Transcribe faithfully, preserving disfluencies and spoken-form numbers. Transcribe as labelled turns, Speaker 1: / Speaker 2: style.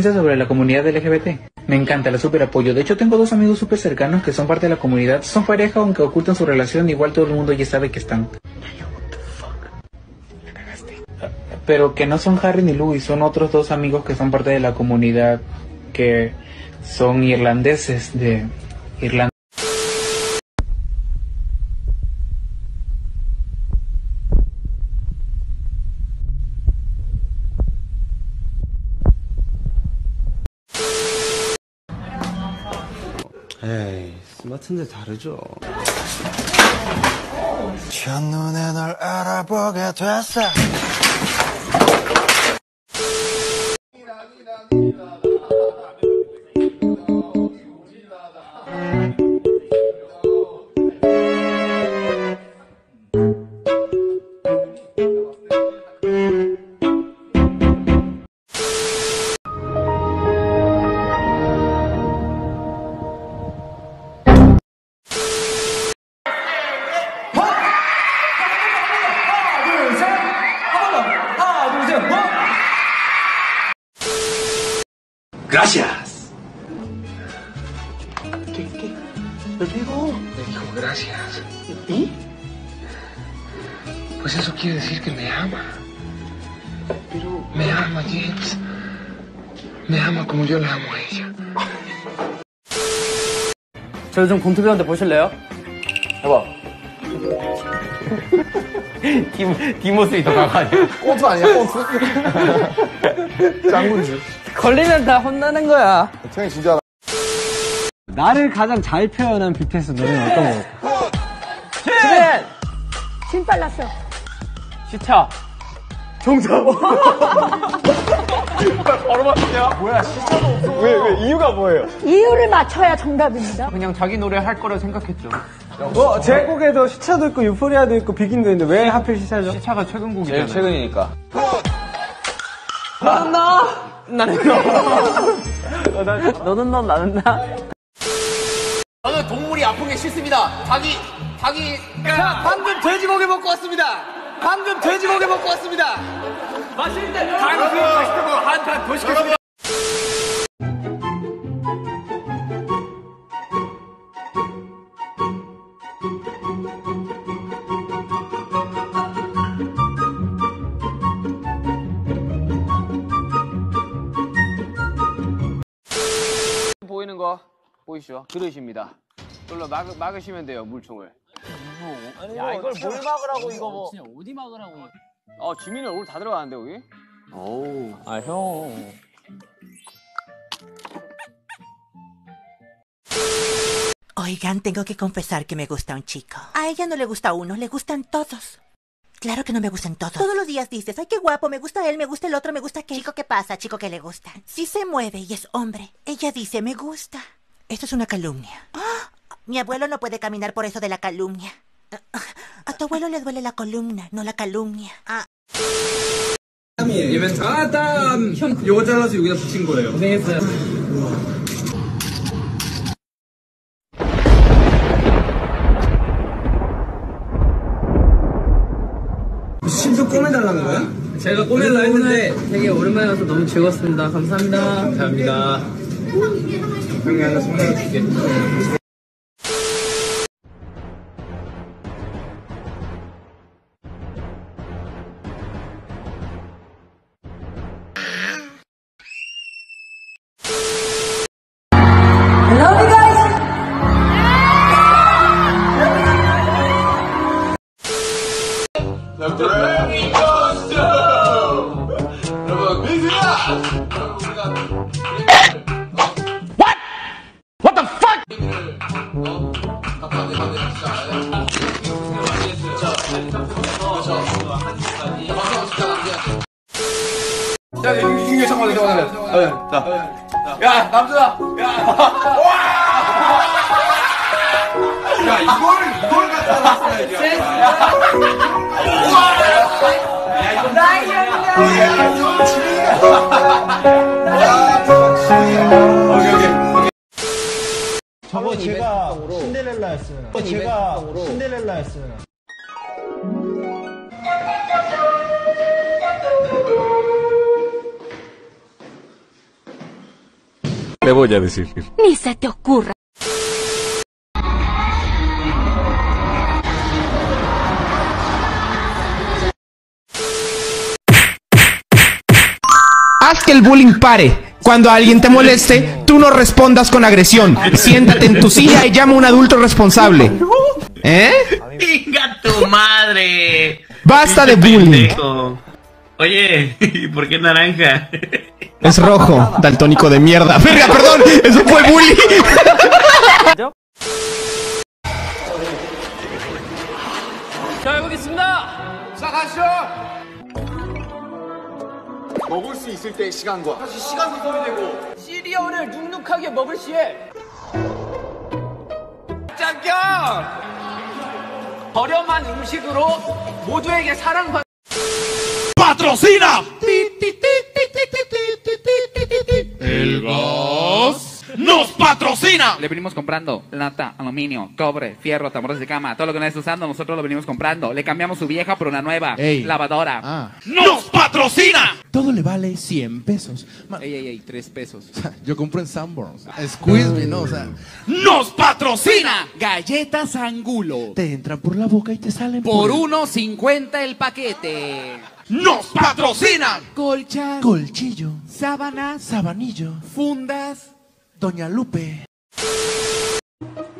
Speaker 1: piensas sobre la comunidad L G B T? Me encanta, la super apoyo. De hecho, tengo dos amigos súper cercanos que son parte de la comunidad. Son pareja, aunque ocultan su relación, igual todo el mundo ya sabe que están. Pero que no son Harry ni Louis, son otros dos amigos que son parte de la comunidad, que son irlandeses de Irlanda.
Speaker 2: 에이, 스마트인데 다르죠.
Speaker 3: 첫눈에 널 알아보게 됐어.
Speaker 4: Gracias. ¿Qué, qué? ¿Lo digo?
Speaker 5: Me dijo gracias.
Speaker 4: ¿Y?
Speaker 5: Pues eso quiere decir que me ama.
Speaker 4: Pero...
Speaker 5: Me ama, James. Me ama como yo la amo a ella.
Speaker 6: 저 요즘 권투 배우는데 보실래요? 해봐. 뒷, 뒷모습이 더 강하네.
Speaker 3: 꽁투 아니야, 꽁투? 짱군주.
Speaker 6: 걸리면 다 혼나는 거야.
Speaker 3: 태형이 진짜.
Speaker 6: 나를 가장 잘 표현한 비트에서 노래는 어떤 거? 진!
Speaker 7: 진 빨랐어.
Speaker 6: 시차. 정답.
Speaker 3: 바로 맞췄냐? 뭐야, 시차도 없어. 왜, 왜, 이유가 뭐예요?
Speaker 7: 이유를 맞춰야 정답입니다.
Speaker 6: 그냥 자기 노래 할 거라 생각했죠.
Speaker 8: 어, 제 곡에도 시차도 있고 유포리아도 있고 비긴도 있는데 왜 하필 시차죠?
Speaker 6: 시차가 최근 곡이잖아요.
Speaker 2: 제일 최근이니까.
Speaker 6: 너는 너, 나는 너. 너는 너, 나는 나.
Speaker 9: 저는 동물이 아픈 게 싫습니다. 닭이, 닭이. 자, 방금 돼지고기 먹고 왔습니다. 방금 돼지고기 먹고 왔습니다. 맛있을 때 당신 맛있다고 한 판 더 시켰습니다.
Speaker 6: 보이는 거 보이시죠? 그릇입니다. 그걸로 막, 막으시면 돼요, 물총을.
Speaker 9: 아니, 야, 이걸 뭘 막으라고, 이거 뭐.
Speaker 6: 진짜 어디 막으라고. 어, 지민이 얼굴 다 들어가는데, 거기? 어우. 아, 형.
Speaker 10: Oigan, tengo que confesar que me gusta un chico. A ella no le gusta uno, le gustan todos. Claro que no me gustan todos. Todos los días dices, ay, qué guapo, me gusta él, me gusta el otro, me gusta aquel. Chico, ¿qué pasa? Chico que le gusta. Si se mueve y es hombre, ella dice, me gusta. Esto es una calumnia. ¡Ah! Mi abuelo no puede caminar por eso de la calumnia. A tu abuelo le duele la columna, no la calumnia. 아.
Speaker 9: 이벤트. 아, 땀! 요거 잘라서 여기다 붙인 거예요. 고생했어요. 심지어 꼬매달라는 거야? 제가 꼬매달라 했는데
Speaker 6: 되게 오랜만에 와서 너무 즐거웠습니다. 감사합니다.
Speaker 9: 감사합니다. 형이 하나 손가락 줄게.
Speaker 4: What? What the fuck?
Speaker 9: 야, 이게 잠깐만, 잠깐만. 자, 야, 남준아. 야, 와! 야, 이걸, 이걸 갖다 놨어야지. 와! 야, 이거 나이야. 오케이, 오케이.
Speaker 8: 저거 제가 신데렐라였으면. 저거 제가 신데렐라였으면.
Speaker 11: te voy a decir.
Speaker 12: Ni se te ocurra.
Speaker 13: Haz que el bullying pare. Cuando alguien te moleste, tú no respondas con agresión. Siéntate en tu silla y llama a un adulto responsable. ¿Eh?
Speaker 14: ¡Venga tu madre!
Speaker 13: Basta de bullying.
Speaker 14: Oye, ¿y por qué naranja?
Speaker 13: Es rojo, daltónico de mierda. ¡Verga, perdón! ¡Eso fue bullying!
Speaker 6: 자, 해보겠습니다.
Speaker 9: 자, 가시죠. 먹을 수 있을 때의 시간과 다시 시간 조절이 되고
Speaker 6: 시리얼을 눅눅하게 먹을 시에 짱겨! 저렴한 음식으로 모두에게 사랑받
Speaker 4: ¡Patrocina! El gas nos patrocina.
Speaker 15: Le venimos comprando lata, aluminio, cobre, fierro, tambores de cama, todo lo que no está usando nosotros lo venimos comprando. Le cambiamos su vieja por una nueva.
Speaker 16: Ey.
Speaker 15: Lavadora.
Speaker 16: Ah.
Speaker 4: ¡Nos patrocina!
Speaker 16: Todo le vale cien pesos. Ma-
Speaker 15: Ey, ey, ey, tres pesos.
Speaker 16: Yo compro en Sanborns. Squeeze me, ¿no? O sea,
Speaker 4: ¡Nos patrocina!
Speaker 15: Galletas Angulo.
Speaker 16: te entran por la boca y te salen
Speaker 15: Por
Speaker 16: el-
Speaker 15: uno cincuenta el paquete.
Speaker 4: ¡Nos patrocina!
Speaker 15: Colchas,
Speaker 16: Colchillo,
Speaker 15: sábanas,
Speaker 16: sabanillo,
Speaker 15: fundas.
Speaker 16: Doña Lupe.